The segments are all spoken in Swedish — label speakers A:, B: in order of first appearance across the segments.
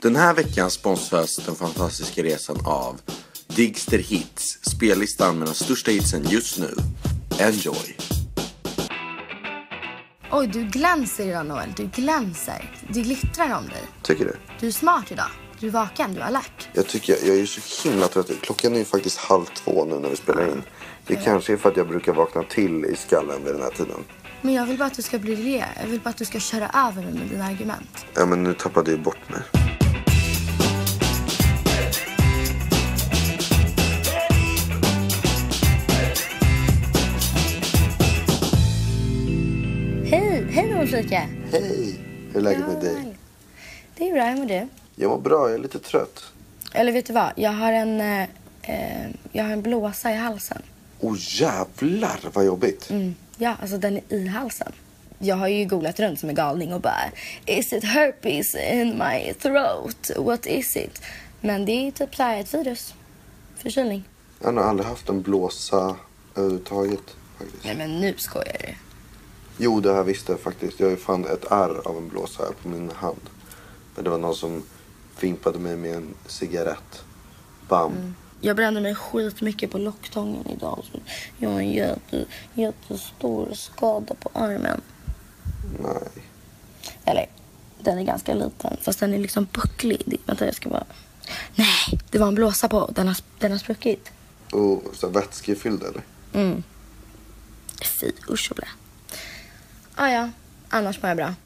A: Den här veckan sponsras den fantastiska resan av Digster Hits, spellistan med de största hitsen just nu. Enjoy!
B: Oj, du glänser idag, Noel. Du glänser. Du glittrar om dig.
A: Tycker du?
B: Du är smart idag. Du är vaken, du är alert.
A: Jag är så himla trött. Klockan är ju faktiskt 1:30 nu när vi spelar in. Det kanske är för att jag brukar vakna till i skallen vid den här tiden.
B: Men jag vill bara att du ska briljera. Jag vill bara att du ska köra över mig med dina argument.
A: Ja, men nu tappade jag ju bort mig.
B: Hej Ulrika.
A: Hej! Hur är läget med dig?
B: Det är bra, hur mår du?
A: Jag mår bra, jag är lite trött.
B: Eller vet du vad? Jag har en blåsa i halsen.
A: Åh jävlar vad jobbigt.
B: Ja, alltså den är i halsen. Jag har ju googlat runt som en galning och bara, is it herpes in my throat? What is it? Men det är typ så här ett virus. Förkylning.
A: Jag har nog aldrig haft en blåsa överhuvudtaget faktiskt.
B: Nej, men nu skojar du.
A: Jo, det här visste jag faktiskt. Jag har ju fan ett ärr av en blåsa här på min hand. Men det var någon som fimpade mig med en cigarett. Bam.
B: Jag brände mig skitmycket på locktången idag. Så jag har en jättestor skada på armen.
A: Nej.
B: Eller, den är ganska liten. Fast den är liksom bucklig. Vänta, jag ska bara... Nej, det var en blåsa på. Den har spruckit.
A: Och så vätskefylld eller?
B: Fy, usch och blä. Ja, annars mår jag bra.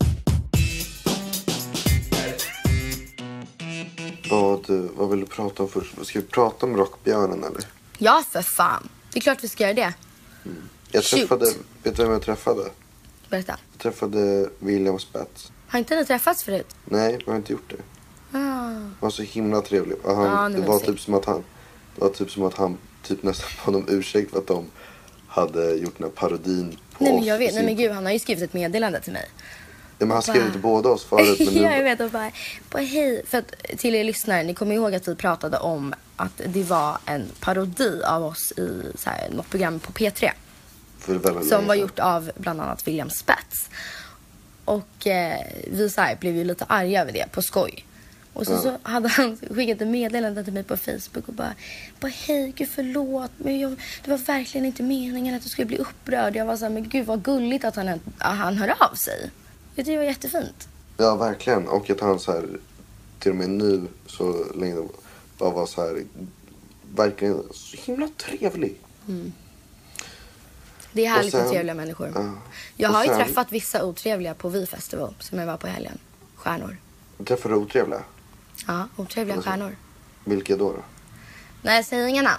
A: Vad vill du prata om först? Ska vi prata om Rockbjörnen eller?
B: Ja, för fan. Det är klart vi ska göra det.
A: Vet du vem jag träffade?
B: Berätta.
A: Jag träffade William Spets.
B: Har inte ni träffats förut?
A: Nej, jag har inte gjort det. Han var så himla trevlig. Det var typ som att han typ nästan bad om ursäkt för att de hade gjort den här parodin på
B: Nej,
A: oss.
B: men jag vet. Nej, men gud, han har ju skrivit ett meddelande till mig.
A: Ja, men han skrev inte båda oss förut. Men
B: ja, jag vet. Och bara hej. För att till er lyssnare, ni kommer ihåg att vi pratade om att det var en parodi av oss i så här, något program på P3. Som var gjort av bland annat William Spets. Och vi så här, blev ju lite arga över det på skoj. Och så hade han skickat ett meddelande till mig på Facebook och bara hej, gud förlåt. Men det var verkligen inte meningen att du skulle bli upprörd. Jag var så här, men gud vad gulligt att han hör av sig. Det var jättefint.
A: Ja, verkligen. Och att han så här, till och med nu så länge bara var så här, verkligen så himla trevlig.
B: Det är härligt med trevliga människor. Jag har ju träffat vissa otrevliga på Vi-festival som jag var på helgen. Stjärnor.
A: Träffade du otrevliga?
B: Ja, otrevliga stjärnor.
A: Vilka då?
B: Nej, jag säger inga namn.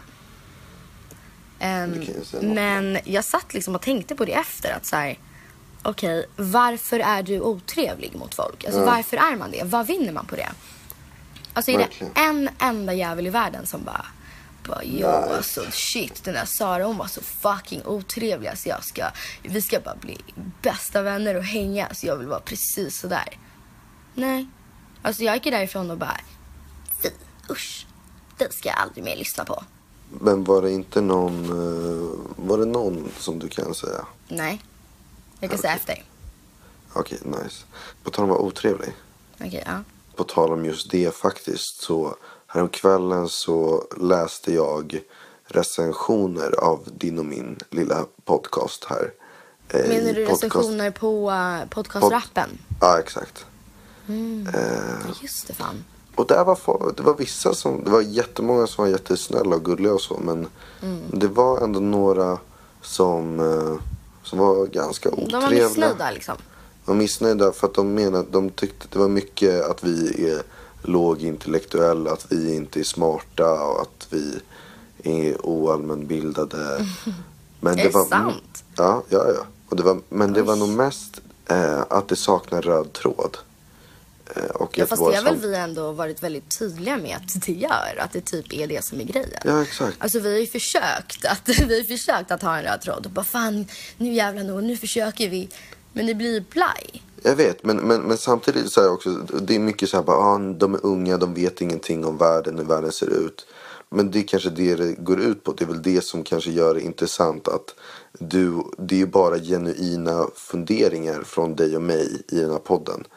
B: Men jag satt liksom och tänkte på det efter att så här, okej, varför är du otrevlig mot folk? Alltså varför är man det? Vad vinner man på det? Alltså är det en enda jävel i världen som bara alltså shit, den där Sara, hon var så fucking otrevlig. Alltså vi ska bara bli bästa vänner och hänga. Så jag vill vara precis så där. Nej. Alltså jag gick därifrån och bara fy, usch. Det ska jag aldrig mer lyssna på.
A: Men var det inte någon som du kan säga?
B: Nej. Jag kan säga efter.
A: Okej, nice. På tal om att vara otrevlig.
B: Okej, ja.
A: På tal om just det faktiskt, så häromkvällen så läste jag recensioner av din och min lilla podcast här.
B: Menar du recensioner på podcastrappen?
A: Ja, exakt.
B: Just det, fan.
A: Och det var vissa det var jättemånga som var jättesnälla och gulliga och så, men det var ändå några som var ganska otrevliga.
B: De var missnöjda liksom.
A: De var missnöjda för att de tyckte det var mycket att vi är lågintellektuella, att vi inte är smarta och att vi är oallmänbildade. Men det var
B: sant?
A: Ja. Och det var nog mest att det saknar röd tråd.
B: Fast det har väl vi ändå varit väldigt tydliga med att det gör. Att det typ är det som är grejen.
A: Ja, exakt.
B: Alltså vi har ju försökt att ha en röd tråd. Och bara fan, nu jävlar nog, nu försöker vi. Men det blir plaj.
A: Jag vet, men samtidigt så är också, det är mycket så här, de är unga, de vet ingenting om världen, hur världen ser ut. Men det är kanske det går ut på. Det är väl det som kanske gör det intressant, att det är ju bara genuina funderingar från dig och mig i den här podden.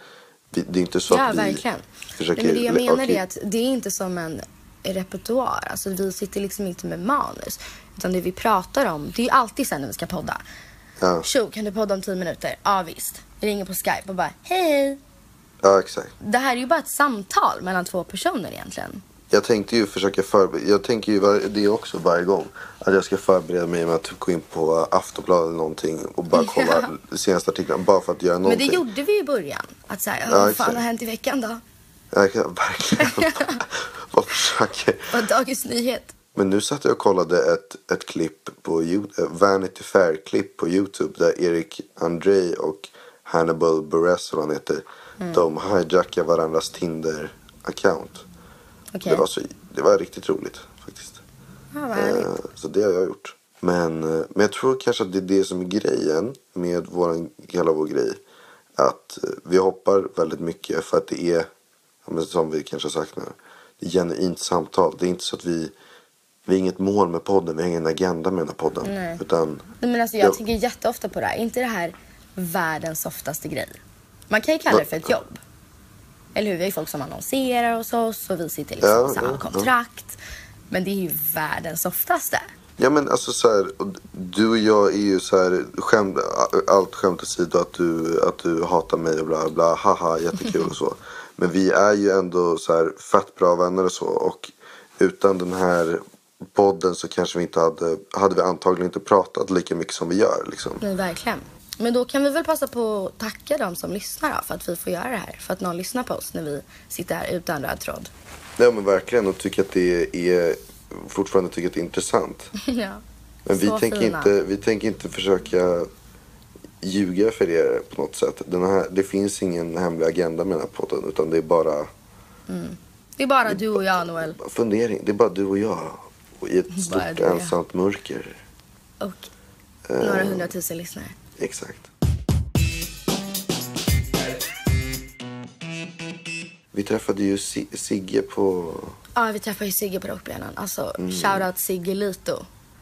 A: Det är inte så att vi
B: verkligen.
A: försöker...
B: Men det jag menar är att det är inte som en repertoar. Alltså vi sitter liksom inte med manus. Utan det vi pratar om, det är ju alltid sen när vi ska podda.
A: Ja.
B: Tjo, kan du podda om 10 minuter? Ja, visst. Jag ringer på Skype och bara, hej.
A: Ja, exakt.
B: Det här är ju bara ett samtal mellan 2 personer egentligen.
A: Jag tänkte ju försöka jag tänker ju det också varje gång. Att jag ska förbereda mig med att gå in på Aftonbladet eller någonting. Och bara kolla senaste artiklarna. Bara för att göra någonting.
B: Men det gjorde vi i början. Att säga, vad fan har hänt i veckan då?
A: Ja, verkligen. Vad försöker.
B: Vad Dagens Nyhet.
A: Men nu satt jag och kollade ett klipp på Vanity Fair-klipp på YouTube. Där Erik André och Hannibal Buress, vad han heter. De hijackar varandras Tinder-account.
B: Okay.
A: Det var riktigt roligt faktiskt.
B: Ja, vad härligt.
A: Så det har jag gjort. Men jag tror kanske att det är det som är grejen med hela vår grej. Att vi hoppar väldigt mycket för att det är, som vi kanske har sagt nu, det är genuint samtal. Det är inte så att vi har inget mål med podden, vi har ingen agenda med den här podden.
B: Nej.
A: Utan,
B: men alltså jag tänker jätteofta på det här. Inte det här världens softaste grej. Man kan ju kalla det för ett jobb. Eller hur? Vi är folk som annonserar hos oss och vi sitter liksom på samma kontrakt. Men det är ju världens softaste.
A: Ja, men alltså så här, du och jag är ju så här, allt skämt åsido att du hatar mig och bla bla, haha, jättekul och så. Men vi är ju ändå så här fett bra vänner och så. Och utan den här podden så kanske vi inte hade vi antagligen inte pratat lika mycket som vi gör liksom.
B: Nej, verkligen. Men då kan vi väl passa på att tacka dem som lyssnar då, för att vi får göra det här. För att någon lyssnar på oss när vi sitter här utan röd tråd.
A: Ja, men verkligen. Och tycker att det är fortfarande tycker att det är intressant.
B: Ja.
A: Men vi tänker inte försöka ljuga för er på något sätt. Det finns ingen hemlig agenda med den här podden, utan det är bara...
B: Det är bara du och jag, Noel.
A: Fundering. Det är bara du och jag. Och i ett stort ensamt mörker.
B: Och några 100 000 lyssnare.
A: Exakt. Vi träffade ju Sigge på...
B: Ja, vi träffade ju Sigge på Rockbjörnen. Alltså, shoutout Sigge Lito.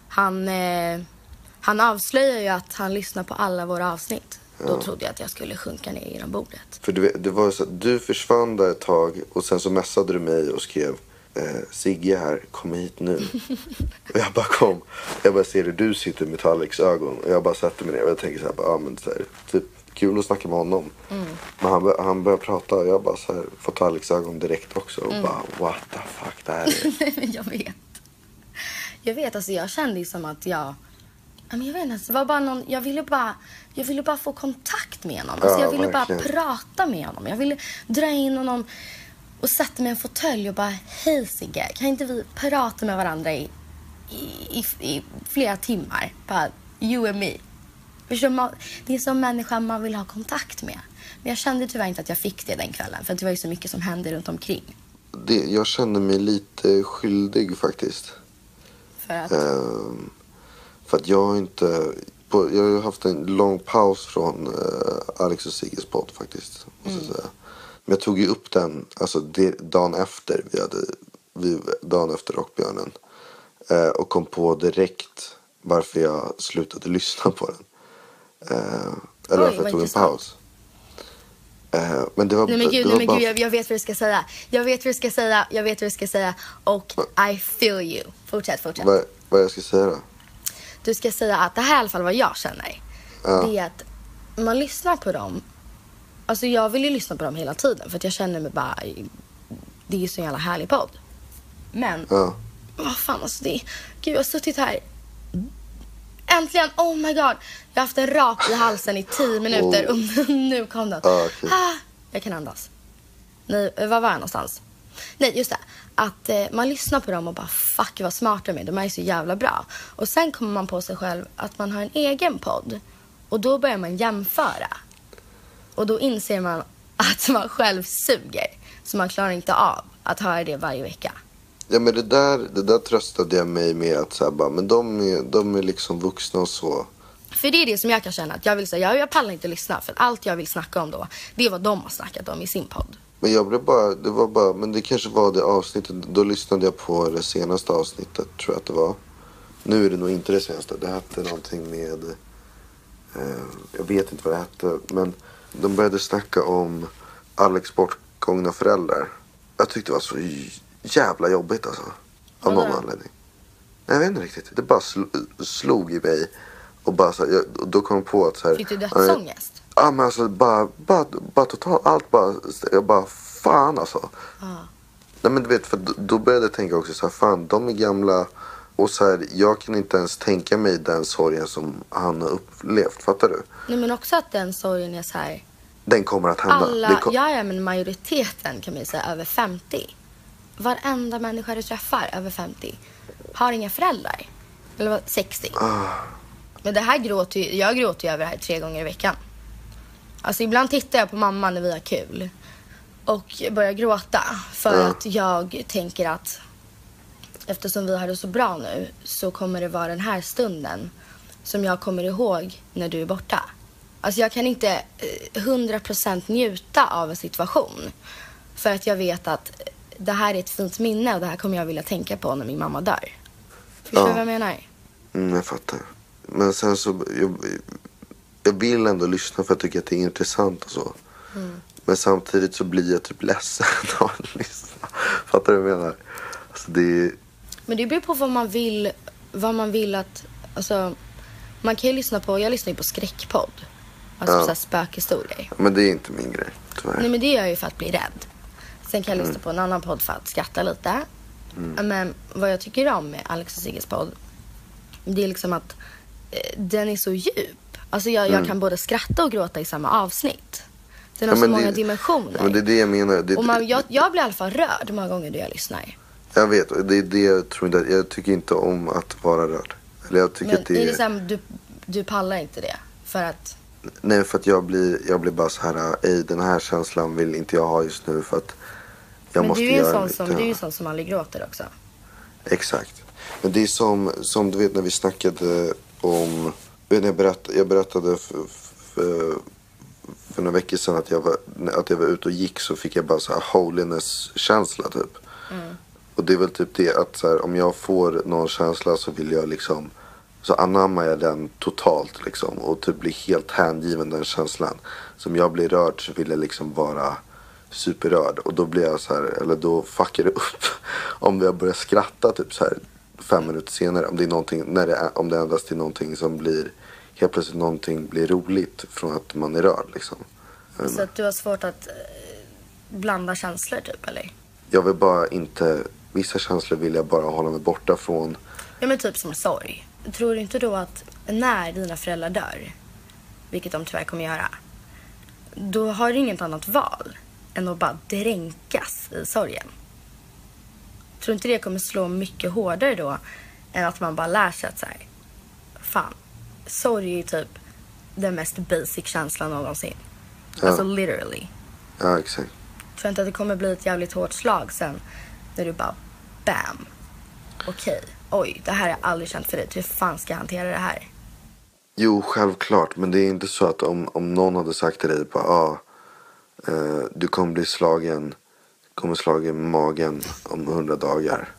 B: Han avslöjar ju att han lyssnar på alla våra avsnitt. Då trodde jag att jag skulle sjunka ner genom bordet.
A: För det var så att du försvann där ett tag och sen så messade du mig och skrev Sigge här, kom hit nu. Och jag bara kom. Jag bara ser du sitter med Alex ögon. Och jag bara sätter mig ner och jag tänker så här, men så här, typ kul att snacka med honom. Men han började prata och jag bara så här, får ta Alex ögon direkt också. Och bara, what the fuck, det här är...
B: Jag vet, alltså jag kände som att jag vet inte, det var bara någon, jag ville bara få kontakt med honom. Alltså jag ville verkligen bara prata med honom. Jag ville dra in honom och sätta mig i en fåtölj och bara, hej Sigge, kan inte vi prata med varandra i flera timmar? Bara, you and me. Förstår, det är som människa man vill ha kontakt med. Men jag kände tyvärr inte att jag fick det den kvällen. För att det var ju så mycket som hände runt omkring.
A: Jag kände mig lite skyldig faktiskt.
B: För att?
A: För att jag inte... jag har haft en lång paus från Alex och Sigges podd faktiskt. Måste jag säga. Men jag tog ju upp den alltså dagen efter dagen efter Rockbjörnen. Och kom på direkt varför jag slutade lyssna på den. Eller varför jag tog en paus. Men det var...
B: Nej men gud, jag vet vad du ska säga. Jag vet vad du ska säga. Och I feel you. Fortsätt.
A: Vad jag ska säga då?
B: Du ska säga att det här är i alla fall vad jag känner. Det är att man lyssnar på dem. Alltså jag vill ju lyssna på dem hela tiden. För att jag känner mig bara... Det är ju så en jävla härlig podd. Men... Vad fan alltså det är... Gud, jag har suttit här... Äntligen, oh my god. Jag har haft en rap i halsen i 10 minuter. Och nu kom den.
A: Okay.
B: Jag kan andas. Nej, var jag någonstans? Nej, just det. Att man lyssnar på dem och bara, fuck vad smart de är. De är så jävla bra. Och sen kommer man på sig själv att man har en egen podd. Och då börjar man jämföra. Och då inser man att man själv suger. Så man klarar inte av att höra det varje vecka.
A: Ja, men det där tröstade jag mig med att säga bara, men de är liksom vuxna och så.
B: För det är det som jag kan känna att jag vill säga, jag pallar inte lyssna för allt jag vill snacka om då, det är vad de har snackat om i sin podd.
A: Men men det kanske var det avsnittet, då lyssnade jag på det senaste avsnittet tror jag att det var. Nu är det nog inte det senaste, det hette någonting med, jag vet inte vad det hette, men de började snacka om Alex bortgångna föräldrar. Jag tyckte det var så jävla jobbigt alltså. Av någon anledning. Jag vet inte riktigt. Det bara slog i mig. Och bara så här, då kom jag på att så här.
B: Fick du dödsångest?
A: Ja, men alltså bara totalt. Allt bara. Jag bara fan alltså. Nej, men du vet, för då började jag tänka också så här, fan, de är gamla. Och så här, jag kan inte ens tänka mig den sorgen som han har upplevt. Fattar du?
B: Nej, men också att den sorgen är så här.
A: Den kommer att hända.
B: Ja, men majoriteten kan man ju säga över 50. Varenda människa du träffar över 50 har inga föräldrar. Eller 60. Men det här jag gråter ju över det här 3 gånger i veckan. Alltså ibland tittar jag på mamma när vi har kul. Och börjar gråta. För att jag tänker att eftersom vi har det så bra nu så kommer det vara den här stunden som jag kommer ihåg när du är borta. Alltså jag kan inte 100% njuta av en situation. För att jag vet att det här är ett fint minne och det här kommer jag vilja tänka på när min mamma dör. Förstår du vad jag menar?
A: Jag fattar. Men sen så jag vill ändå lyssna för att jag tycker att det är intressant och så. Men samtidigt så blir jag typ ledsen av att lyssna. Fattar du vad jag menar? Alltså
B: Men det beror på vad man vill att, alltså, man kan ju lyssna på, jag lyssnar ju på skräckpodd. Alltså så här spökhistorier.
A: Men det är inte min grej, tyvärr.
B: Nej, men det gör jag ju för att bli rädd. Sen kan jag lyssna på en annan podd för att skratta lite. Men vad jag tycker om med Alex och Sigges podd, det är liksom att den är så djup. Alltså jag kan både skratta och gråta i samma avsnitt. Den har så många dimensioner. Men
A: det är det jag menar.
B: Jag blir i alla fall rörd många gånger då jag lyssnar.
A: Jag vet, det är det jag tror inte. Jag tycker inte om att vara rörd. Eller jag tycker
B: men
A: att det är
B: liksom, du pallar inte det för att.
A: Nej, för att jag blir bara så här, den här känslan vill inte jag ha just nu för att jag måste göra lite.
B: Men du är ju sån som aldrig gråter också.
A: Exakt. Men det är som du vet när vi snackade om, jag berättade för några veckor sedan att jag var ute och gick, så fick jag bara så här holiness-känsla typ. Och det är väl typ det att så här, om jag får någon känsla så vill jag liksom, så anammar jag den totalt liksom och typ blir helt hängiven den känslan. Som jag blir rörd så vill jag liksom vara superrörd, och då blir jag så här, eller då fuckar det upp om jag börjar skratta typ så här 5 minuter senare, om det är någonting, om det endast är någonting som blir helt plötsligt någonting blir roligt från att man är rörd liksom.
B: Så att du har svårt att blanda känslor typ, eller?
A: Jag vill bara inte, vissa känslor vill jag bara hålla mig borta från.
B: Ja, men typ som sorg. Tror du inte då att när dina föräldrar dör, vilket de tyvärr kommer göra, då har du inget annat val än att bara dränkas i sorgen? Tror inte det kommer slå mycket hårdare då än att man bara lär sig att så här, fan, sorg är typ den mest basic känslan någonsin. Alltså literally.
A: Ja, exakt.
B: Tror inte att det kommer bli ett jävligt hårt slag sen när du bara bam. Okej. Oj, det här har jag aldrig känt förut. Hur fan ska jag hantera det här?
A: Jo, självklart. Men det är inte så att om någon hade sagt till dig bara, du kommer bli slagen i magen om 100 dagar.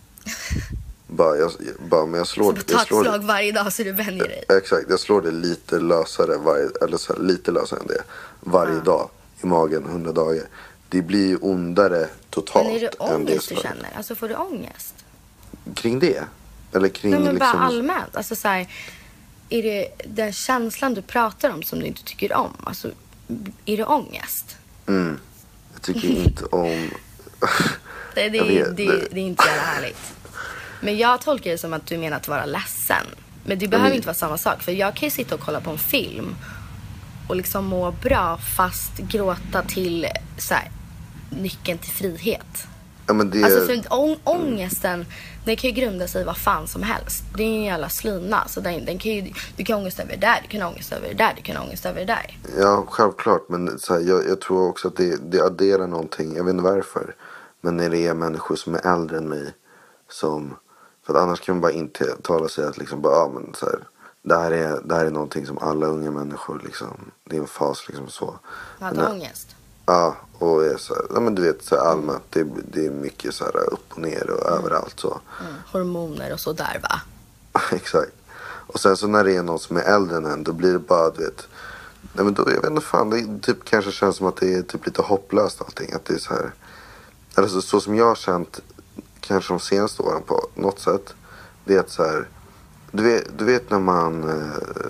A: Men jag slår
B: det. Ta ett slag varje dag så du vänjer dig.
A: Exakt, jag slår det lite lösare lite lösare än det. Varje dag i magen 100 dagar. Det blir ju ondare totalt.
B: Men är det ångest du känner? Alltså får du ångest?
A: Kring det? Eller kring
B: men
A: liksom
B: bara allmänt. Alltså så här, är det den känslan du pratar om som du inte tycker om? Alltså, är det ångest?
A: Jag tycker inte om.
B: Det är inte jävla härligt. Men jag tolkar det som att du menar att vara ledsen. Men det behöver inte vara samma sak. För jag kan ju sitta och kolla på en film och liksom må bra fast gråta till så här, nyckeln till frihet.
A: Ja, men det.
B: Alltså för ångesten, den kan ju grunda sig vad fan som helst. Det är en jävla slina. Så du kan ångest över det där, du kan ångest över det där, du kan ångest över det där.
A: Ja, självklart. Men så här, jag tror också att det adderar någonting. Jag vet inte varför. Men när det är människor som är äldre än mig som, för att annars kan man bara inte tala sig att liksom bara, men så här, det här är någonting som alla unga människor liksom, det är en fas liksom så.
B: Att ångest.
A: Ja, och är så här, ja, men du vet så här, allmänt det är mycket så här upp och ner och överallt så.
B: Hormoner och så där, va?
A: Exakt. Och sen så när det är någon som är äldre än en, då blir det bara, du vet, Nej men då, jag vet inte fan, det typ kanske känns som att det är typ lite hopplöst allting. Att det är så här, alltså så som jag har känt kanske de senaste åren på något sätt. Det är att så här, du vet när man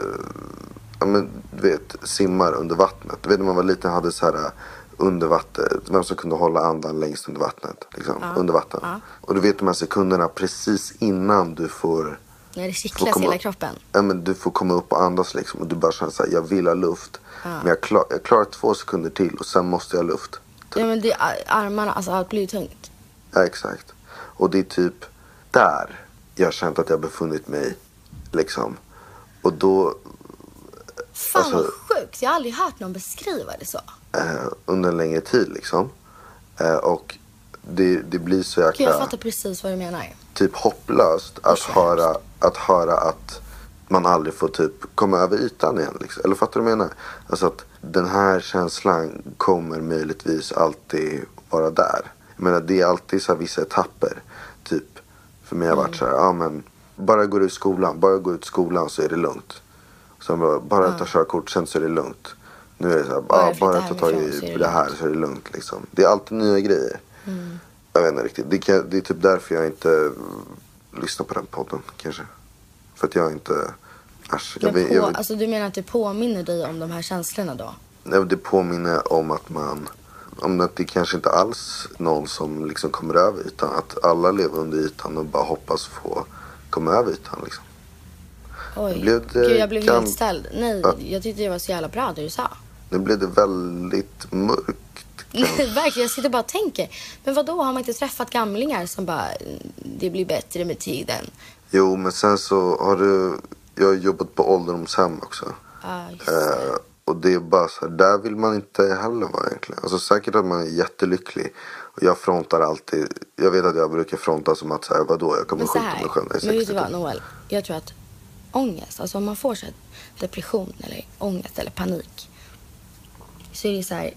A: ja men du vet simmar under vattnet. Du vet när man var liten hade så här under vattnet, vem som kunde hålla andan längst under vattnet liksom, under vatten. Och du vet de här sekunderna precis innan du får,
B: när det kittlas hela kroppen.
A: Ja men du får komma upp och andas liksom, och du bara känner så här, jag vill ha luft. Men jag klarar 2 sekunder till och sen måste jag ha luft. Typ.
B: Ja men det armarna, alltså allt blir ju tungt.
A: Ja exakt. Och det är typ där jag har känt att jag befunnit mig liksom. Och då
B: fan alltså, vad sjukt, jag har aldrig hört någon beskriva det så.
A: Under en längre tid liksom. Och det blir så jäkla...
B: Jag fattar precis vad du menar.
A: Typ hopplöst att höra att man aldrig får typ komma över ytan igen liksom. Eller fattar du vad jag menar? Alltså att den här känslan kommer möjligtvis alltid vara där. Jag menar det är alltid så här vissa etapper. Typ för mig har varit så här, ja men bara gå ut skolan så är det lugnt. Så bara ta körkort, sen så är det lugnt. Nu är det så här, bara ta tag i det här så är det lugnt liksom. Det är alltid nya grejer. Jag vet inte riktigt. Det är typ därför jag inte lyssnar på den podden kanske. För att jag inte...
B: Alltså du menar att det påminner dig om de här känslorna då?
A: Nej, det påminner om att om att det kanske inte alls någon som liksom kommer över ytan. Att alla lever under ytan och bara hoppas få komma över ytan liksom.
B: Oj, Gud, jag blev helt ställd. Nej, jag tyckte det var så jävla bra det du sa.
A: Nu blev det väldigt mörkt.
B: Nej, verkligen, jag sitter bara och tänker. Men vad då har man inte träffat gamlingar som bara, det blir bättre med tiden?
A: Jo, men sen så jag har jobbat på ålderdomshem också. Och det är bara så här, där vill man inte heller vara egentligen. Alltså säkert att man är jättelycklig. Och jag frontar alltid, jag vet att jag brukar fronta som att så här, vadå, jag kommer skjuta mig själv.
B: Men vet du vad, Noel? Jag tror att ångest, alltså om man får så här depression eller ångest eller panik, så är det så här,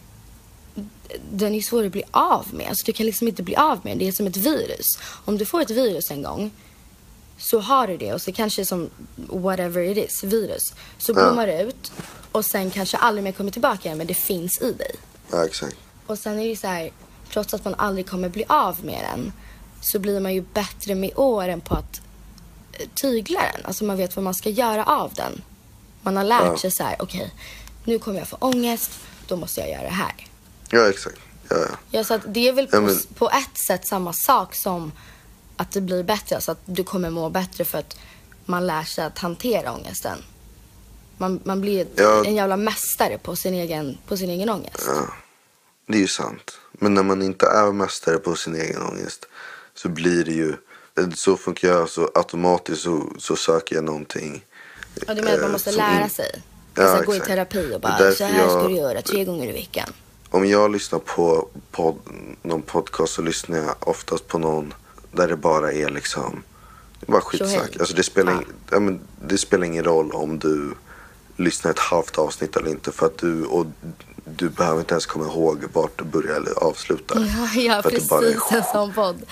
B: den är svår att bli av med. Alltså du kan liksom inte bli av med det. Det är som ett virus. Om du får ett virus en gång så har du det. Och så kanske som whatever it is, virus. Så blommar det ut. Och sen kanske aldrig mer kommer tillbaka igen. Men det finns i dig.
A: Ja, exakt.
B: Och sen är det så här, trots att man aldrig kommer bli av med den, så blir man ju bättre med åren på att tygla den. Alltså man vet vad man ska göra av den. Man har lärt sig så här, okej, nu kommer jag få ångest. Då måste jag göra det här.
A: Ja, exakt. Ja,
B: så att det är väl på ett sätt samma sak som att det blir bättre. Så att du kommer må bättre för att man lär sig att hantera ångesten. Man blir en jävla mästare på sin egen ångest.
A: Ja, det är ju sant. Men när man inte är mästare på sin egen ångest så blir det ju... Så funkar jag, så automatiskt så söker jag någonting.
B: Ja, du menar att man måste lära sig? Alltså gå i terapi och bara, så här ska du göra 3 gånger i veckan.
A: Om jag lyssnar på någon podcast så lyssnar jag oftast på någon där det bara är liksom, det är bara skitsnack. Alltså det spelar ingen roll om du lyssnar ett halvt avsnitt eller inte, för att du behöver inte ens komma ihåg vart du börjar eller avslutar.
B: Ja, jag har precis en sån podd.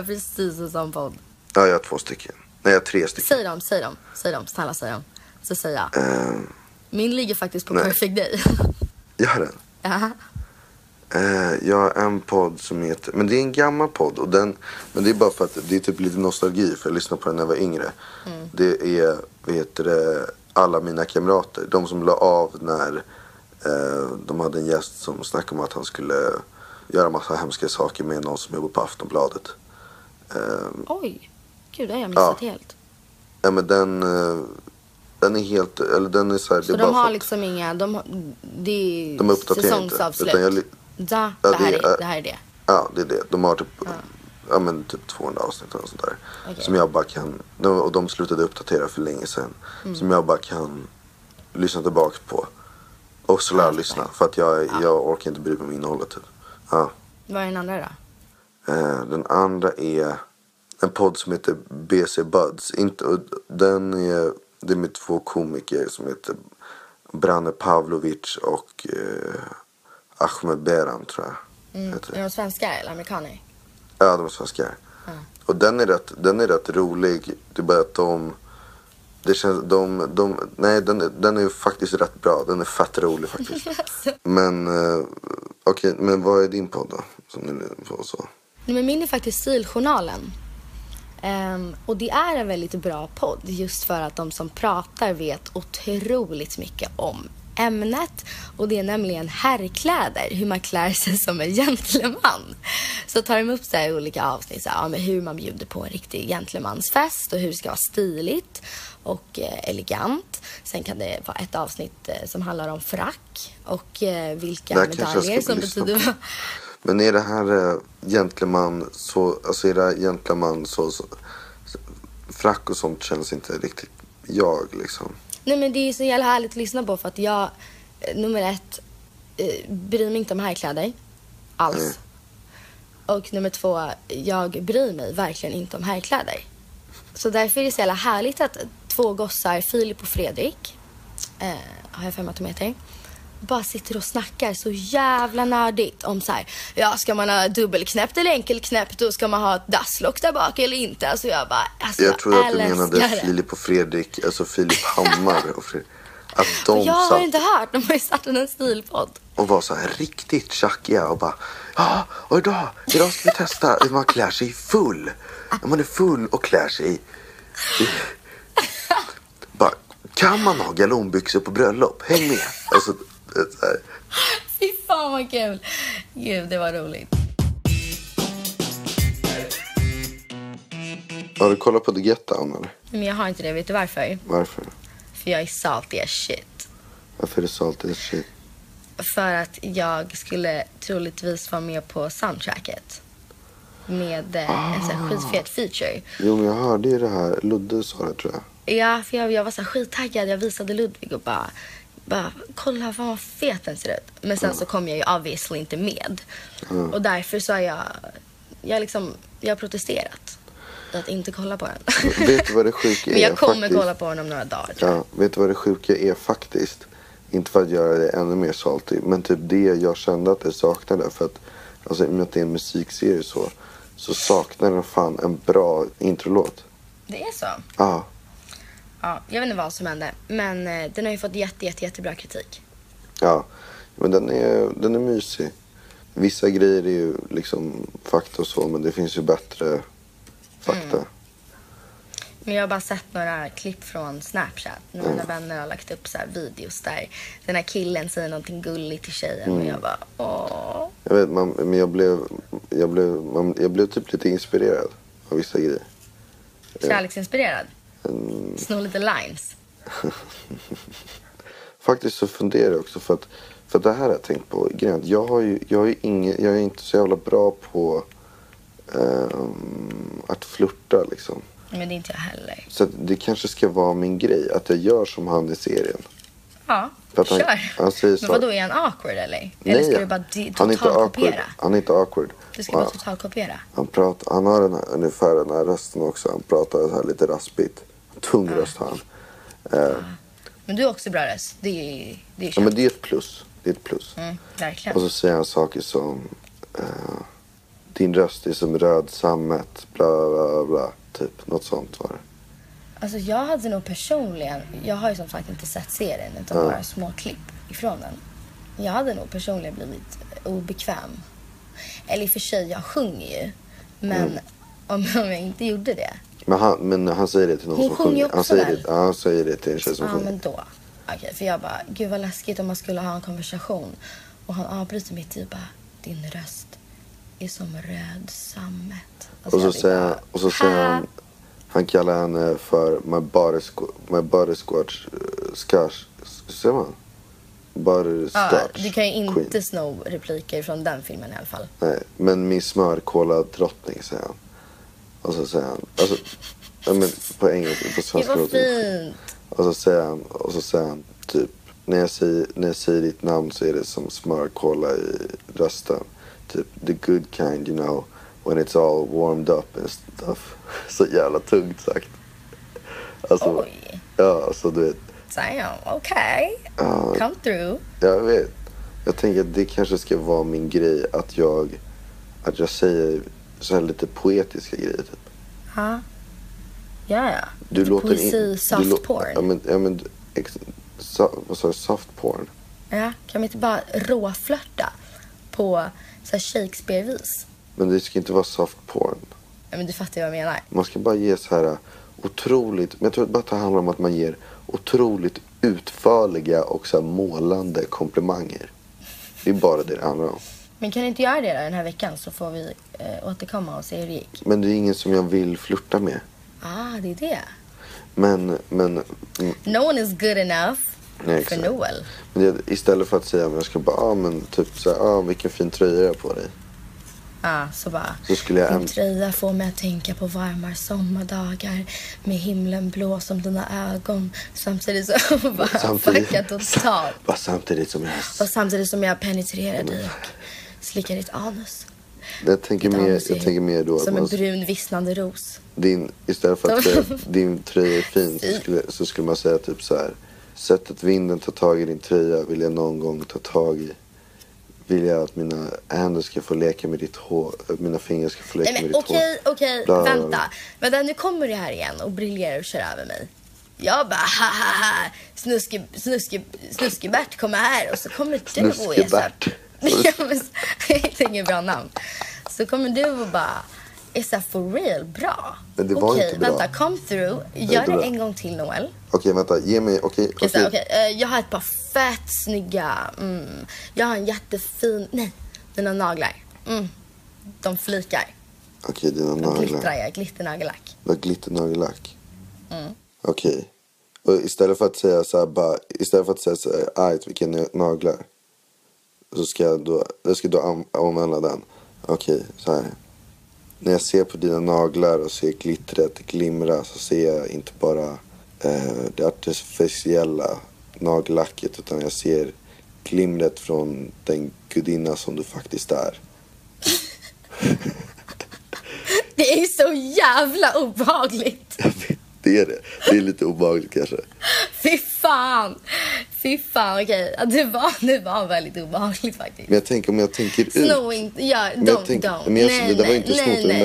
A: Ja, jag har 2 stycken. Nej, jag har 3 stycken.
B: Säg dem, snälla säg dem. Så säger jag. Min ligger faktiskt på Perfect Day.
A: Gör den?
B: Ja.
A: Jag har en podd som heter... Men det är en gammal podd. Men det är bara för att det är typ lite nostalgi. För jag lyssnade på den när jag var yngre. Det är, alla mina kamrater. De som la av när de hade en gäst som snackade om att han skulle göra massa hemska saker med någon som jobbar på Aftonbladet.
B: Oj, gud, det har jag missat helt.
A: Ja, men den är helt... Eller den är så här,
B: så
A: det
B: de har liksom inga... De är säsongsavslut. Det här är det.
A: Ja, det är det. De har typ 200 avsnitt och sånt där. Okay. Som jag bara kan... Och de slutade uppdatera för länge sedan. Som jag bara kan lyssna tillbaka på. Och så lära lyssna. För att jag orkar inte bry mig om innehållet typ. Ja.
B: Vad är den andra då?
A: Den andra är en podd som heter BC Buds. Det är med 2 komiker som heter Branne Pavlovic och Ahmed Beran, tror jag.
B: Är de svenskar eller amerikaner?
A: Ja, de är svenskar. Och den är rätt rolig. Det är bara att Det känns, nej, den är ju faktiskt rätt bra. Den är fett rolig faktiskt. Men, okej, men vad är din podd då? Som ni får så.
B: Nej, men min är faktiskt Stiljournalen. Och det är en väldigt bra podd just för att de som pratar vet otroligt mycket om ämnet. Och det är nämligen herrkläder, hur man klär sig som en gentleman. Så tar de upp så här olika avsnitt, så här, med hur man bjuder på en riktig gentlemansfest och hur det ska vara stiligt och elegant. Sen kan det vara ett avsnitt som handlar om frack och vilka medaljer som betyder.
A: Men är det här gentleman så, alltså är det gentleman så frack och sånt känns inte riktigt jag liksom.
B: Nej, men det är så jävla härligt att lyssna på för att jag, nummer ett, bryr mig inte om herrkläder alls. Och nummer två, jag bryr mig verkligen inte om herrkläder. Så därför är det så jävla härligt att två gossar, Filip och Fredrik, har jag 5 meter, bara sitter och snackar så jävla nördigt om så här, ja, ska man ha dubbelknäppt eller enkelknäppt, då ska man ha ett dasslock där bak eller inte. Alltså jag bara, alltså
A: jag tror att du menade Filip och Fredrik, alltså Filip Hammar och Fredrik. Att de
B: jag har inte hört, de har ju startat en stilpodd.
A: Och var så här riktigt tjackiga och bara, ja, och idag ska vi testa hur man klär sig full. När man är full och klär sig bara, kan man ha galonbyxor på bröllop? Häng med. Alltså, så här.
B: Fy fan vad kul. Gud, det var roligt.
A: Har du kollat på The Get Down eller?
B: Men jag har inte det, vet du varför?
A: Varför?
B: För jag är salty as shit.
A: Varför är det salty as shit?
B: För att jag skulle troligtvis vara med på soundtracket. Med en sån här skitfet feature.
A: Jo, men jag hörde ju det här. Ludde sa det, tror jag.
B: Ja, för jag var så skittaggad. Jag visade Ludvig och bara kolla vad fet den ser ut. Men sen så kom jag ju obviously inte med. Och därför så har jag har protesterat att inte kolla på den.
A: Vet du vad det sjuka är?
B: Men jag kommer
A: faktiskt
B: kolla på den om några dagar, tror jag.
A: Ja, vet du vad det sjuka är faktiskt? Inte för att göra det ännu mer salty, men typ det jag kände att jag saknade. För att, alltså i och med att det är en musikserie så saknar den fan en bra introlåt.
B: Det är så?
A: Ja.
B: Ja, jag vet inte vad som hände. Men den har ju fått jättebra kritik.
A: Ja, men den är mysig. Vissa grejer är ju liksom fakta och så, men det finns ju bättre fakta.
B: Men jag har bara sett några klipp från Snapchat. När mina vänner har lagt upp så här videos där den här killen säger någonting gulligt till tjejen. Och jag bara, åh.
A: Jag vet, men jag blev typ lite inspirerad av vissa grejer.
B: Kärleksinspirerad? Snå lite lines.
A: Faktiskt så funderar jag också för det här har jag tänkt på. Jag är inte så jävla bra på att flirta liksom.
B: Men det är inte jag heller.
A: Så det kanske ska vara min grej att jag gör som han i serien.
B: Ja,
A: för att
B: kör.
A: Han säger så.
B: Men vadå, är han awkward eller?
A: Nej,
B: eller ska du bara totalkopiera?
A: Han är inte awkward.
B: Du ska bara totalkopiera.
A: Han har ungefär den här rösten också. Han pratar så här lite raspigt. Tung röst har han.
B: Men du har också bra röst. Det är
A: ja, men det är ett plus. Det är ett plus.
B: Verkligen.
A: Och så säger han saker som din röst är som röd sammet. Bla bla bla. Typ något sånt var det.
B: Alltså jag hade nog personligen, jag har ju som sagt inte sett serien utan bara små klipp ifrån den. Jag hade nog personligen blivit obekväm. Eller i och för sig, jag sjunger ju. Men om jag inte gjorde det.
A: Men han säger det till någon som sjunger. Han säger det till en tjej som sjunger.
B: Ja, men då. Okej, för jag bara, gud vad läskigt om man skulle ha en konversation. Och han avbryter mitt i bara, din röst är som röd sammet. Alltså
A: och så säger han, han kallar henne för my butterscotch säger man? Butterscotch.
B: Du kan ju inte
A: queen.
B: sno repliker från den filmen i alla fall.
A: Nej, men min smörkola drottning säger han. Och så säger han, alltså, men på engelska, på svenska.
B: Det var fint.
A: Och så säger han typ, när jag säger ditt namn så är det som smörkola i rösten. Typ, the good kind, you know, when it's all warmed up and stuff. Så jävla tungt sagt. Alltså,
B: oj.
A: Ja, alltså du vet.
B: Damn, okej. Come through.
A: Jag vet. Jag tänker att det kanske ska vara min grej att jag säger så här lite poetiska grejer typ.
B: Ja. Ja.
A: Du låter
B: poesi, soft porn.
A: Vad sa du? Soft porn?
B: Ja, kan vi inte bara råflörta på så här Shakespeare-vis?
A: Men det ska inte vara soft porn.
B: Ja, men du fattar vad jag menar.
A: Man ska bara ge så här otroligt... Men jag tror bara att det handlar om att man ger otroligt utförliga och så här målande komplimanger. Det är bara det handlar om.
B: Men kan du inte göra det då den här veckan så får vi återkomma och se hur det gick?
A: Men det är ingen som jag vill flirta med.
B: Det är det.
A: Men
B: no one is good enough för Noel.
A: Men istället för att säga jag ska bara, men typ så här, vilken fin tröja jag på dig.
B: Så bara,
A: så skulle jag
B: din tröja får mig att tänka på varma sommardagar med himlen blå som dina ögon. Samtidigt så bara fucka totalt.
A: Samtidigt som jag
B: penetrerar dig och slickar ditt anus.
A: Jag tänker mer då
B: som en brun vissnande ros.
A: Istället för att säga din tröja är fin så skulle man säga typ så här: sättet vinden tar tag i din tröja vill jag någon gång ta tag i. Vill jag att mina händer ska få leka med ditt hår, mina fingrar ska få leka med ditt hår.
B: Okej, vänta, nu kommer det här igen och briljerar och kör över mig. Jag bara, Snuskebert kommer här och så kommer du och
A: Snuskebert.
B: Det är inget bra namn. Så kommer du och bara, är så for real bra?
A: Men det var inte bra.
B: Vänta, come through. Gör det en gång till, Noel.
A: Okej, vänta, ge mig, okej.
B: Jag har ett par fett snygga. Jag har en jättefin, dina naglar. De flikar.
A: Okej, dina naglar.
B: Jag glitternagelack.
A: Du har glitternagelack? Okej. Och istället för att säga så här, vilken naglar. Så ska jag då använda den. Okej, så här. När jag ser på dina naglar och ser glittret glimra så ser jag inte bara det artificiella nagellacket utan jag ser glimret från den gudinna som du faktiskt är.
B: Det är så jävla obehagligt.
A: Jag vet, det är det. Det är lite obehagligt kanske.
B: Fy fan, okej. Det var väldigt obehagligt faktiskt.
A: Men jag tänker om jag tänker ut.
B: Sno inte, don't.
A: Nej. Det var inte snott.
B: Nej.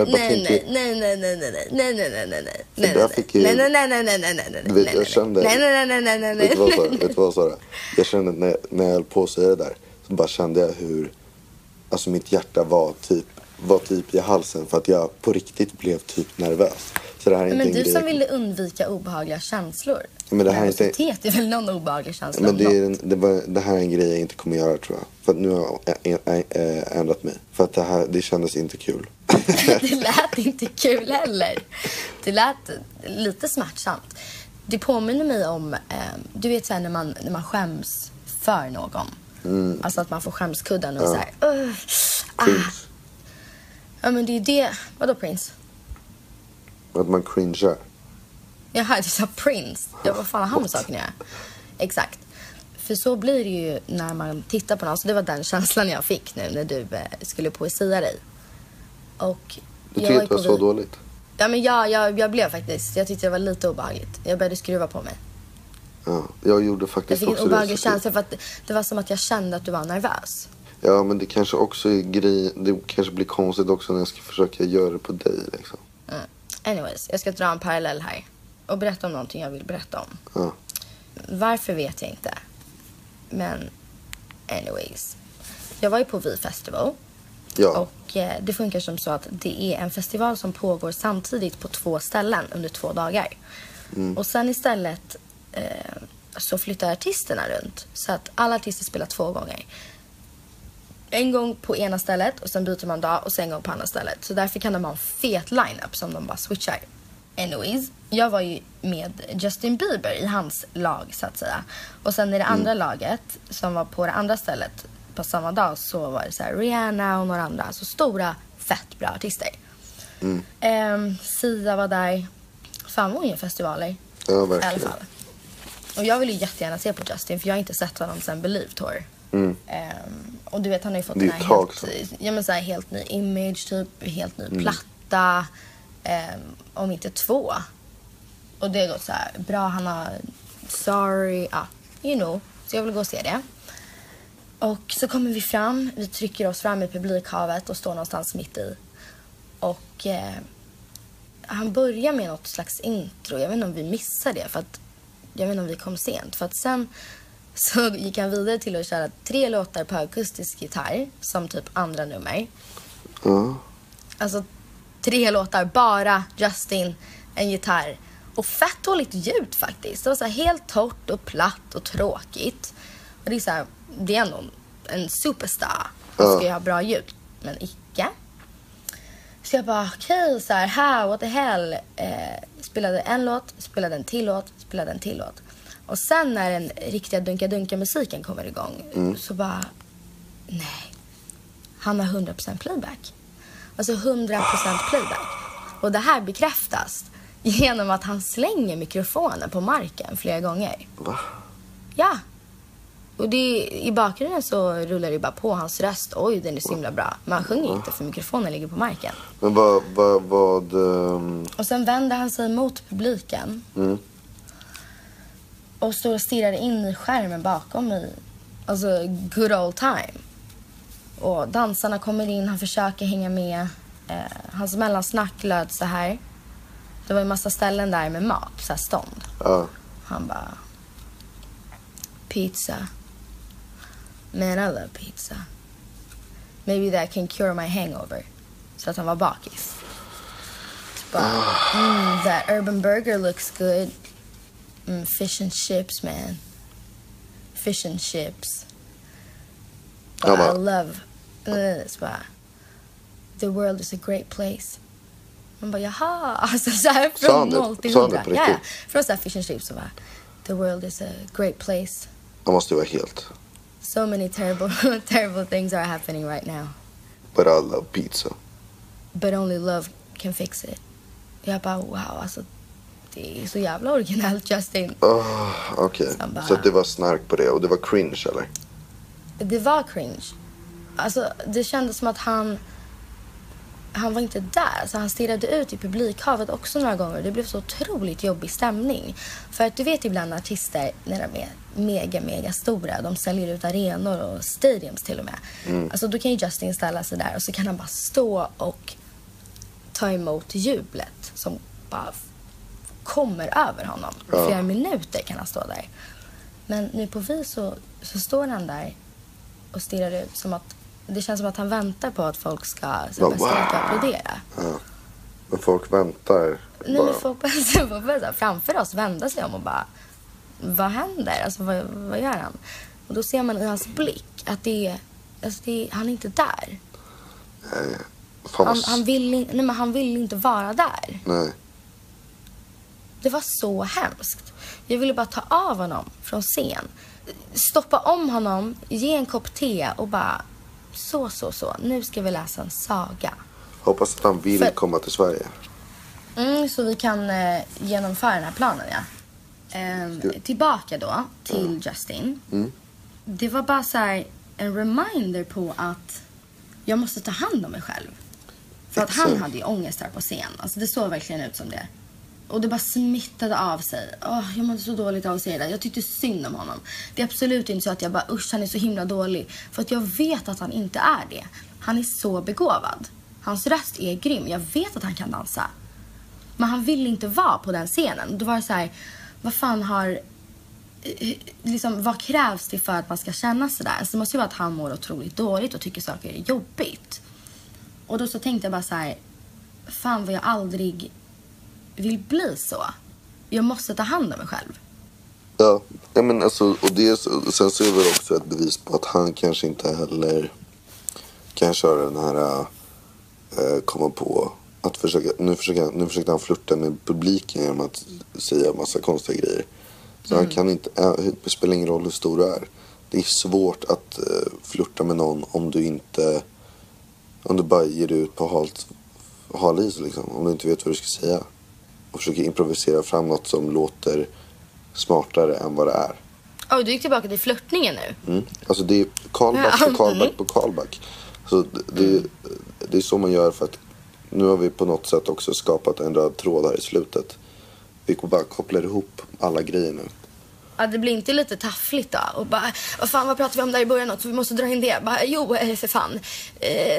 A: Jag kände. Vet du vad Sara? Jag kände när jag höll på att säga det där så bara kände jag hur alltså mitt hjärta var typ i halsen för att jag på riktigt blev typ nervös. Så det här är inte
B: men du
A: grej.
B: som ville undvika obehagliga känslor.
A: Men det här
B: är väl någon obehaglig känsla.
A: Men det här är en grej jag inte kommer göra tror jag. För att nu har jag ändrat mig. För att det kändes inte kul.
B: Det lät inte kul heller. Det lät lite smärtsamt. Det påminner mig om du vet så här, när man skäms för någon. Alltså att man får skämskudden och så här.
A: Prince.
B: Ja men det är det. Vadå Prince?
A: Att man cringear.
B: Jaha, du sa Prince. Vad fan har han med saken att göra? Exakt. För så blir det ju när man tittar på någon. Så det var den känslan jag fick nu när du skulle poesia dig. Och
A: du tyckte det var så dåligt?
B: Ja men jag blev faktiskt. Jag tyckte det var lite obehagligt. Jag började skruva på mig.
A: Ja, jag gjorde faktiskt också det.
B: Jag fick en obehaglig känsla för att det var som att jag kände att du var nervös.
A: Ja men det kanske också är det kanske blir konstigt också när jag ska försöka göra det på dig liksom.
B: Anyways, jag ska dra en parallell här. Och berätta om någonting jag vill berätta om.
A: Ja.
B: Varför vet jag inte. Men anyways. Jag var ju på V-festival.
A: Ja.
B: Och det funkar som så att det är en festival som pågår samtidigt på 2 ställen under 2 dagar. Och sen istället så flyttar artisterna runt. Så att alla artister spelar 2 gånger. En gång på ena stället och sen byter man dag och sen en gång på andra stället. Så därför kan de ha en fet line-up som de bara switchar. Anyways, jag var ju med Justin Bieber i hans lag så att säga. Och sen i det andra laget som var på det andra stället på samma dag så var det så här Rihanna och några andra. Så stora, fett bra artister. Sia var där. Fan vad inga festivaler.
A: Ja, verkligen.
B: I alla fall. Och jag vill ju jättegärna se på Justin för jag har inte sett honom sen Believe Tour. Och du vet han har ju fått den här helt ny image typ, helt ny platta. Om inte 2. Och det har gått så här bra, han har sorry, you know. Så jag vill gå och se det. Och så kommer vi fram, vi trycker oss fram i publikhavet och står någonstans mitt i. Och han börjar med något slags intro. Jag vet inte om vi missade det, för att jag vet inte om vi kom sent. För att sen så gick han vidare till att köra 3 låtar på akustisk gitarr som typ andra nummer. Alltså 3 låtar, bara Justin, en gitarr. Och fett dåligt ljud faktiskt. Det var så här helt torrt och platt och tråkigt. Och det är så här, det är ändå en superstar. Och ska ju ha bra ljud, men icke. Så jag bara, okej, så här, what the hell. Spelade en låt, spelade en till låt, spelade en till låt. Och sen när den riktiga dunka-dunka-musiken kommer igång, så bara, nej. Han har 100% playback. Alltså 100% playback. Och det här bekräftas genom att han slänger mikrofonen på marken flera gånger.
A: Va?
B: Ja. Och det, i bakgrunden så rullar det bara på hans röst. Oj, den är så himla bra. Men han sjunger inte för mikrofonen ligger på marken.
A: Men vad...
B: Och sen vänder han sig mot publiken. Och står och stirrar in i skärmen bakom i, alltså, good old time. Och dansarna kommer in, han försöker hänga med. Hans mellansnack löd så här. Det var en massa ställen där med mat, så här stånd. Han bara, pizza. Man, I love pizza. Maybe that can cure my hangover. Så att han var bakis. Så bara, that urban burger looks good. Fish and chips, man. Fish and chips. But I love... Så bara, the world is a great place. Man bara, jaha. Alltså så här från 0 till 100. Ja, från så här fish and chips så bara, the world is a great place.
A: Det måste ju vara helt.
B: So many terrible things are happening right now.
A: But I love pizza.
B: But only love can fix it. Jag bara, wow, alltså det är så jävla originellt, Justin.
A: Okej. Så det var snark på det och det var cringe, eller?
B: Det var cringe. Alltså det kändes som att han var inte där. Så han stirrade ut i publikhavet också några gånger. Det blev så otroligt jobbig stämning. För att du vet ibland artister när de är mega stora. De säljer ut arenor och stadiums till och med. Alltså då kan ju Justin ställa sig där och så kan han bara stå och ta emot jublet som bara kommer över honom. Flera minuter kan han stå där. Men nu på vis så står han där och stirrar ut som att det känns som att han väntar på att folk ska applådera.
A: Men folk väntar.
B: Nej, men folk börjar framför oss vända sig om och bara, vad händer? Alltså vad gör han? Och då ser man i hans blick att han är inte där.
A: Nej.
B: Han vill inte vara där.
A: Nej.
B: Det var så hemskt. Jag ville bara ta av honom från scen. Stoppa om honom, ge en kopp te och bara så. Nu ska vi läsa en saga.
A: Hoppas att han vill komma till Sverige.
B: Så vi kan genomföra den här planen, ja. Tillbaka då till Justin. Det var bara så här en reminder på att jag måste ta hand om mig själv. För att han hade ju ångest här på scen. Alltså det såg verkligen ut som det. Och det bara smittade av sig. Jag mådde så dåligt av att säga det. Jag tyckte synd om honom. Det är absolut inte så att jag bara, han är så himla dålig. För att jag vet att han inte är det. Han är så begåvad. Hans röst är grym. Jag vet att han kan dansa. Men han vill inte vara på den scenen. Då var det så här, vad krävs det för att man ska känna sig där? Så det måste ju vara att han mår otroligt dåligt och tycker saker är jobbigt. Och då så tänkte jag bara så här, fan vad jag aldrig vill bli så. Jag måste ta hand om mig själv.
A: Ja, men alltså, och sen så är det också ett bevis på att han kanske inte heller kan köra den här komma på att nu försöker han flirta med publiken genom att säga massa konstiga grejer. Så han kan inte, det spelar ingen roll hur stor du är. Det är svårt att flirta med någon om du bara ger ut på hal is liksom, om du inte vet vad du ska säga. Och försöker improvisera fram något som låter smartare än vad det är.
B: Du gick tillbaka till flirtningen nu.
A: Alltså det är callback på callback. Så det är så man gör, för att nu har vi på något sätt också skapat en röd tråd här i slutet. Vi bara kopplar ihop alla grejer nu.
B: Ja, det blir inte lite taffligt då? Och bara, vad pratade vi om där i början också? Vi måste dra in det. Bara, för fan.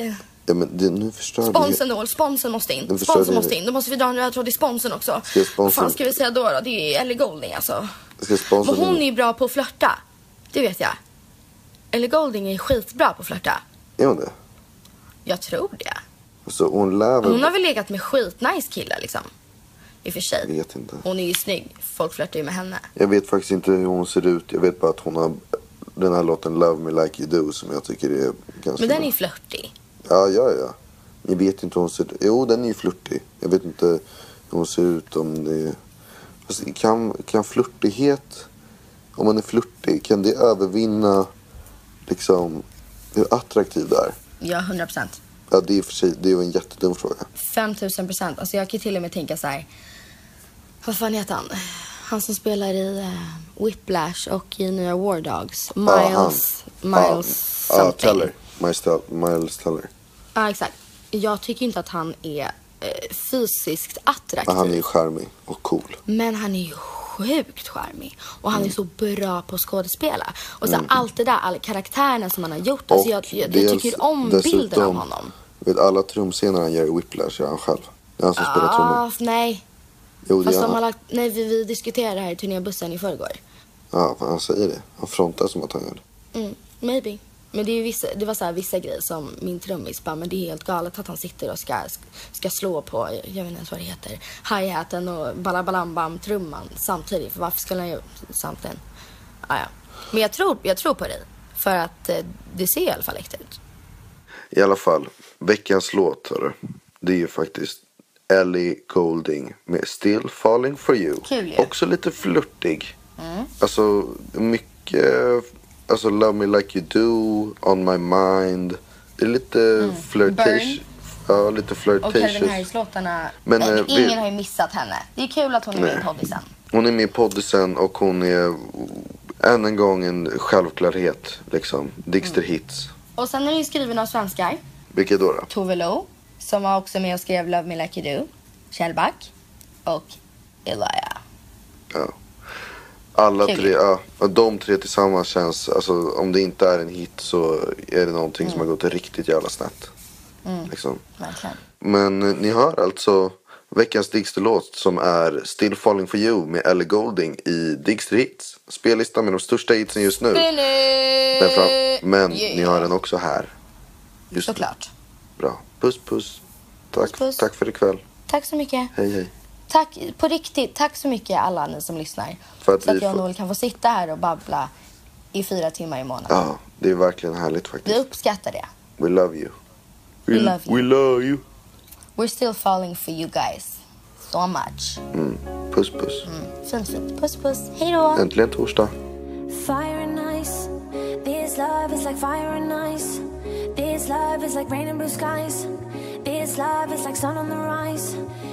A: Ja, men nu förstör
B: Sponsen måste in. Sponsen måste in. Då måste vi dra en röd tråd i sponsen också. Vad fan ska vi säga då? Det är Ellie Goulding alltså. Men hon är ju bra på att flirta. Det vet jag. Ellie Goulding är skitbra på att flirta.
A: Är hon det?
B: Jag tror det.
A: Så hon
B: har väl legat med skitnice killar liksom. I och för sig.
A: Jag vet inte.
B: Hon är ju snygg. Folk flirtar ju med henne.
A: Jag vet faktiskt inte hur hon ser ut. Jag vet bara att hon har den här låten Love Me Like You Do som jag tycker är ganska...
B: Men den är ju flirtig.
A: Ja. Jag vet inte hur hon ser ut. Jo, den är ju flirtig. Jag vet inte hur hon ser ut om det... Alltså, kan flirtighet... Om man är flirtig, kan det övervinna liksom hur attraktiv det är?
B: Ja, 100%.
A: Ja, det är för sig, det är ju en jättedum fråga.
B: 5000%. Alltså jag kan till och med tänka så här. Vad fan heter han? Han som spelar i Whiplash och i nya War Dogs. Miles
A: Teller. Miles Teller.
B: Ja, exakt. Jag tycker inte att han är fysiskt attraktiv.
A: Han är ju charmig och cool.
B: Men han är ju sjukt charmig. Och han är så bra på att skådespela. Och så allt det där, alla karaktärerna som han har gjort. Alltså jag tycker om bilden av honom.
A: Vet alla trumscener han gör i Whiplash är han själv. Det är han som spelar trummor.
B: Nej.
A: Jo,
B: fast nej, vi diskuterade det här i turnébussen i förrgår.
A: Ja, han säger det. Han frontar som att han gör det.
B: Maybe. Men det var så här vissa grejer som min trummis bara, men det är helt galet att han sitter och ska slå på, jag vet inte ens vad det heter, hi-haten och balabalambam-trumman samtidigt. För varför ska han göra samtidigt? Ja. Men jag tror på dig. För att det ser i alla fall äkta ut.
A: I alla fall, veckans låt, hörru. Det är ju faktiskt Ellie Goulding med Still Falling For You.
B: Kul ju.
A: Också lite flirtig. Alltså, mycket... Alltså Love Me Like You Do, On My Mind. Det är lite flirtation. Ja, lite flirtation.
B: Och Calvin Harris-låtarna. Men ingen har ju missat henne. Det är kul att hon är med i poddisen.
A: Hon är med i poddisen och hon är än en gång en självklarhet. Liksom. Digster Hits.
B: Och sen är det ju skriven av svenskar.
A: Vilka då?
B: Tove Lo, som var också med och skrev Love Me Like You Do. Kjell Back och Elijah.
A: Ja. Alla tre, de tre tillsammans känns, alltså om det inte är en hit så är det någonting som har gått riktigt jävla snett. Liksom.
B: Verkligen.
A: Men ni hör alltså veckans Digster-låt som är Still Falling For You med Ellie Goulding i Digster Hits. Spellistan med de största hitsen just nu. Men ni har den också här. Just
B: såklart.
A: Nu. Bra. Puss. Tack för ikväll.
B: Tack så mycket.
A: Hej.
B: Tack, på riktigt, tack så mycket alla ni som lyssnar.
A: För att
B: så att jag nog kan få sitta här och babbla i 4 timmar i månaden.
A: Ja, det är verkligen härligt faktiskt.
B: Vi uppskattar det.
A: We love you.
B: We love you.
A: You.
B: We're still falling for you guys. So much.
A: Puss.
B: Fint. Puss. Hej då.
A: Äntligen torsdag.
C: Fire and ice. This love is like fire and ice. This love is like rain and blue skies. This love is like sun on the rise.